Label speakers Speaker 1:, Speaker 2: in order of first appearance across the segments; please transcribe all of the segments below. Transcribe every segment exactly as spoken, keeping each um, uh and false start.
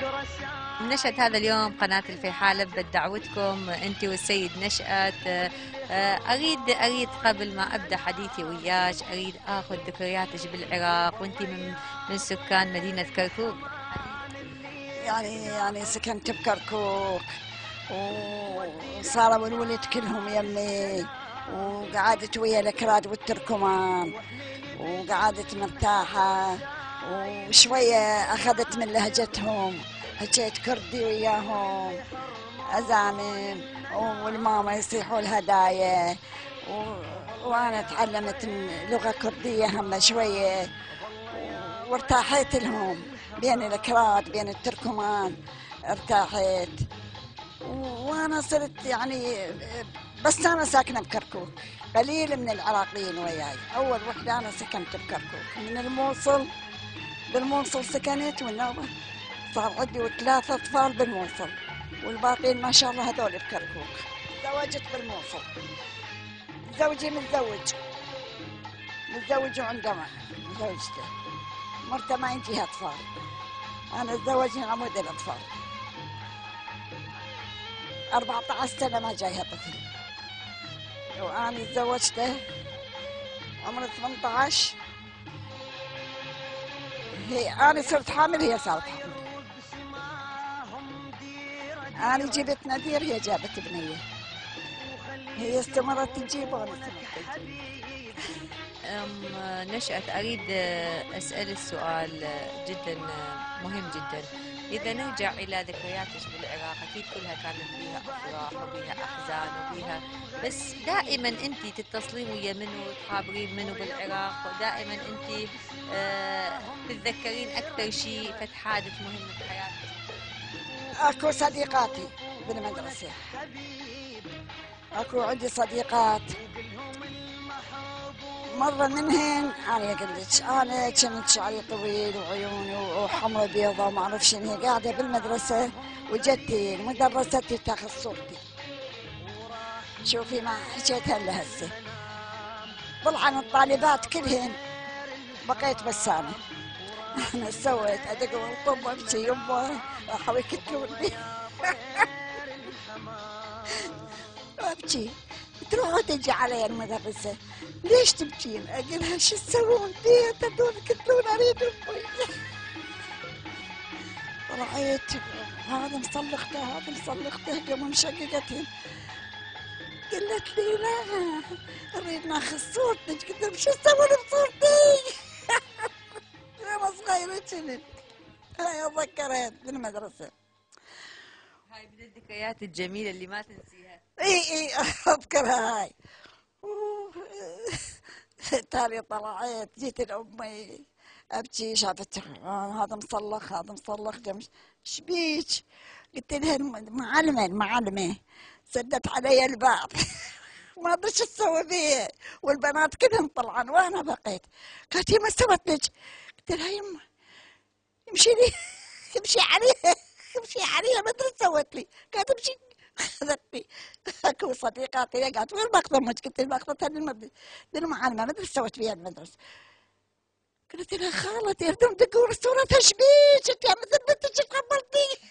Speaker 1: نشأت هذا اليوم قناة الفيحاء لبت دعوتكم أنت والسيد نشأت. أريد أريد قبل ما أبدأ حديثي وياك أريد أخذ ذكرياتك بالعراق وأنت من من سكان مدينة كركوك.
Speaker 2: يعني يعني سكنت بكركوك وصاروا الولد كلهم يمي، وقعدت ويا الأكراد والتركمان وقعدت مرتاحة، وشوية أخذت من لهجتهم، حكيت كردي وياهم أزامن، والماما يصيحوا الهدايا، وأنا تعلمت لغة كردية هم شوية، وارتاحيت لهم بين الأكراد بين التركمان ارتاحيت. وأنا صرت يعني بس أنا ساكنة بكركوك، قليل من العراقيين وياي. أول وحدة أنا سكنت بكركوك، من الموصل بالموصل سكنت، والنوبة صار عندي ثلاثة أطفال بالموصل، والباقيين ما شاء الله هذول بكركوك. تزوجت بالموصل، زوجي متزوج متزوج وعنده زوجته، مرته ما عندها أطفال، أنا تزوجني عمود الأطفال. أربعة عشر سنة ما جايها طفل، وأنا تزوجته عمري ثمانية عشر، هي أنا صرت حامل هي صارت حامل. أنا جبت نذير هي جابت بنية، هي استمرت تجيب وأنا استمرت أجيب.
Speaker 1: أم نشأت أريد أسأل سؤال جدا مهم جدا. إذا نرجع إلى ذكرياتك بالعراق أكيد كلها كانت بها أفراح وبها أحزان وبها، بس دائما أنت تتصلين ويا منو تخابرين منو بالعراق، ودائما أنت أه تتذكرين أكثر شيء فت حادث مهم بحياتك؟
Speaker 2: أكو صديقاتي بالمدرسة، أكو عندي صديقات، مرة منهن أنا قلت أنا كنت شعري طويل وعيوني وحمرة بيضة وما أعرف شنو، هي قاعدة بالمدرسة وجدتي مدرستي تاخذ صورتي، شوفي ما حكيتها إلا هسه. طلعن الطالبات كلهن بقيت بس أنا أنا سويت أدق والطب أمشي يمه راحوا يكتلوني أبكي، تروح وتجي علي المدرسة ليش تبكين؟ أقولها شو تسوون بيه تبدون كتلون أريد أمي. طلعت هذا مصلخته هذا مصلخته قاموا مشققتهن، قالت لي لا أريد ناخذ صورتك، قلت لهم شو تسوون بصورتي؟ أنا صغيرة كنت، هاي أتذكرت بالمدرسة.
Speaker 1: هاي من الذكريات الجميلة اللي ما تنسيها.
Speaker 2: اي اي اذكرها هاي. تالي طلعت جيت لأمي ابكي، شافت هذا مصلخ هذا مصلخ ايش بيك؟ قلت لها المعلمة المعلمة سدت علي الباب ما ادري شو تسوي بيه، والبنات كلهم طلعن وانا بقيت. قالت هي ما سوت لك؟ قلت لها يما امشي لي امشي عليها امشي عليها ما ادري سوت لي. قالت امشي اخذتني. اكو صديقاتي قالت وين باخذ؟ قلت لها باخذتها للمعلمه ما ادري سوت فيها المدرسه. قلت لها خالتي يردون تقول صورتها ايش بيك انت مثل بنتك خبرتي.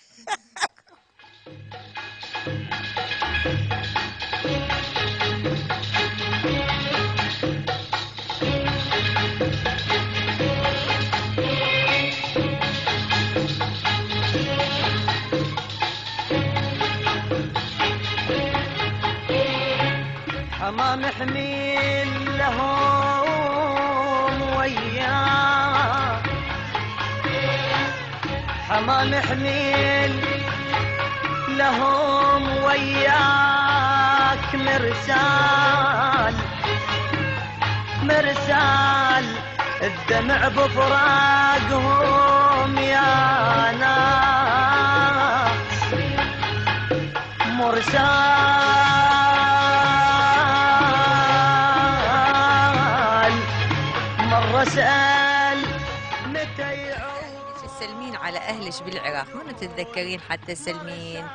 Speaker 3: حمام حميل لهم وياه، حمام حميل لهم وياك مرسال مرسال الدمع بفراقهم يا ناس مرسال اسال متى يعود.
Speaker 1: تسلمين على اهلك بالعراق، منو تتذكرين حتى تسلمين؟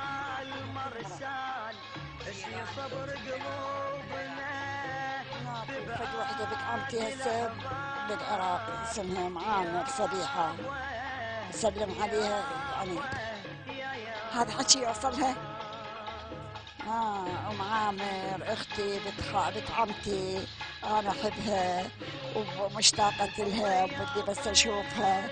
Speaker 2: فد وحده بنت عمتي هسه بالعراق اسمها معامر صبيحه، اسلم عليها يعني هذا حكي يوصلها. آه أم عامر أختي بنت خا- بنت عمتي، أنا أحبها ومشتاقة لها وبدي بس أشوفها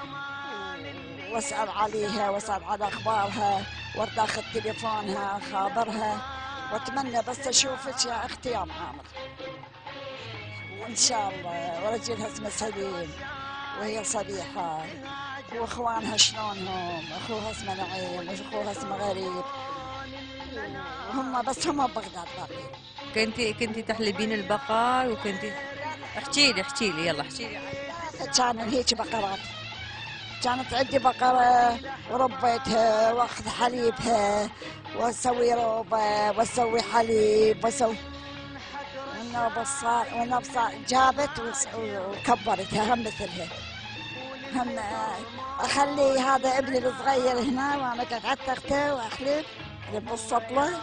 Speaker 2: وأسأل عليها وأسأل على أخبارها وأرد أخذ تليفونها خابرها، وأتمنى بس أشوفك يا أختي يا أم عامر إن شاء الله، وأرجلها اسمه سليم وهي صبيحة، وإخوانها شلونهم، أخوها اسمه نعيم وأخوها اسمه غريب، وهم بس هم ببغداد باقيين.
Speaker 1: كنتي كنتي تحلبين البقر وكنتي احكي لي احكي لي يلا احكي لي.
Speaker 2: كان هيك بقرات، كانت عندي بقرة وربيتها واخذ حليبها واسوي روبة واسوي حليب واسوي والنوبة صار والنوبة صار جابت وس- وكبرتها هم مثلها. هم اخلي هذا ابني الصغير هنا وانا قعدت اخته واحلب احلب بالسطلة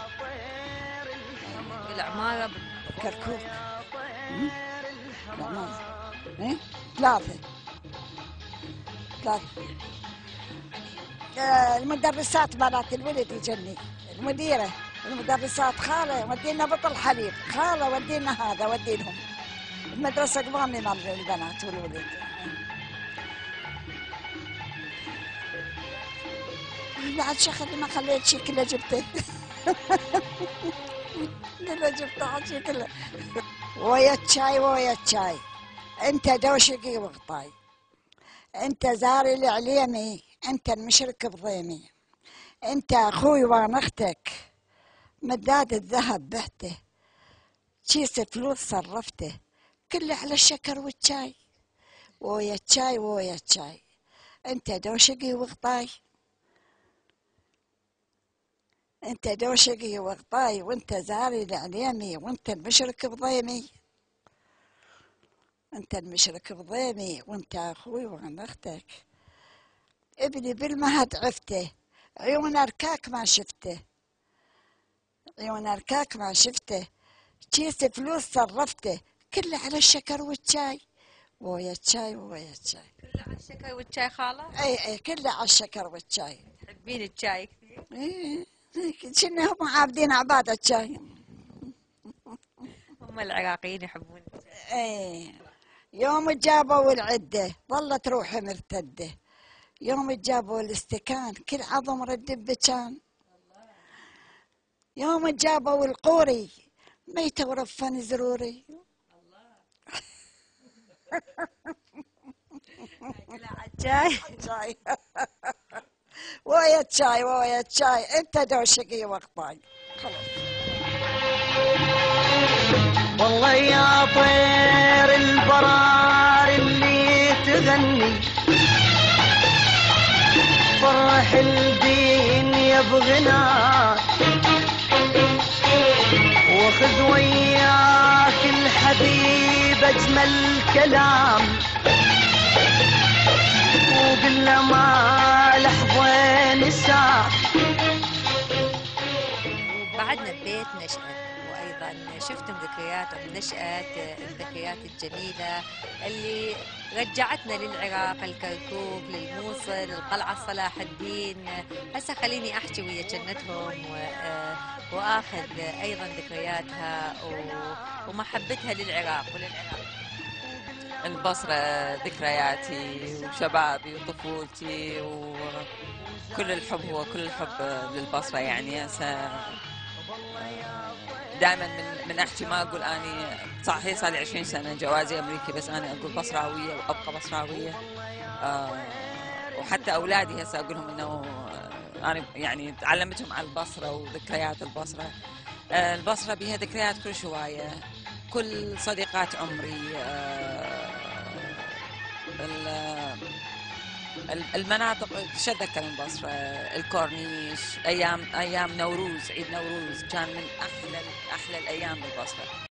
Speaker 1: بالعمارة
Speaker 2: كركوك. أمم، لا ما إيه؟ ثلاثة ثلاثة. آه، المدرسات مالت الولد يجني، المديرة المدرسات خالة ودينا بطل حليب، خالة ودينا هذا ودينهم المدرسة قضامي مال البنات والولد. بعد شغل ما خليت شي كله جبته كله جبته حكي كله ويا الشاي ويا الشاي. انت دوشقي وغطاي، انت زاري العليمي، انت المشرك بضيمي، انت اخوي وانا اختك، مداد الذهب بعته، كيس فلوس صرفته، كله على الشكر والشاي ويا الشاي ويا الشاي. انت دوشقي وغطاي، انت دوشقي وغطاي، وانت زاري العليمي، وانت المشرك بضيمي، انت المشرك بضيمي، وانت اخوي وانا اختك. ابني بالمهد عفته، عيون اركاك ما شفته، عيون اركاك ما شفته، كيس فلوس صرفته، كله على الشكر والشاي ويا الشاي ويا الشاي.
Speaker 1: كله على الشكر والشاي خالة.
Speaker 2: اي اي كله على الشكر والشاي.
Speaker 1: تحبين الشاي كثير؟
Speaker 2: اي كنا هم عابدين عباد الشاي.
Speaker 1: هم العراقيين يحبون الشاي.
Speaker 2: اي يوم جابوا العده ظلت روحي مرتده، يوم جابوا الاستكان كل عظم ردب بكان، يوم جابوا القوري ميتة ورفن زروري.
Speaker 1: كله على الشاي.
Speaker 2: شاي ويا الشاي ويا الشاي، انت دوشقي وقطاي خلاص.
Speaker 3: والله يا طير البرار اللي تغني فرح الدين يا بغناك، واخذ وياك الحبيب اجمل كلام، وقل له ما لحظه نساك.
Speaker 1: بعدنا ببيت نشأت، وأيضا شفتم ذكريات عن نشأة، الذكريات الجميلة اللي رجعتنا للعراق، الكركوك، للموصل، القلعة صلاح الدين. هسه خليني أحكي ويا جنتهم وآخذ أيضا ذكرياتها ومحبتها للعراق وللعراق.
Speaker 4: البصرة ذكرياتي وشبابي وطفولتي وكل الحب، هو كل الحب للبصرة. يعني دائما من من احكي ما اقول اني صحيح صار لي عشرين سنة جوازي امريكي، بس انا اقول بصراوية وابقى بصراوية. آه وحتى اولادي هسه اقول لهم انه انا يعني تعلمتهم على البصرة وذكريات البصرة. آه البصرة بها ذكريات كل شوية، كل صديقات عمري. آه المناطق شو اتذكر من البصرة، الكورنيش، ايام ايام نوروز، عيد نوروز كان من احلى احلى الايام بالبصرة.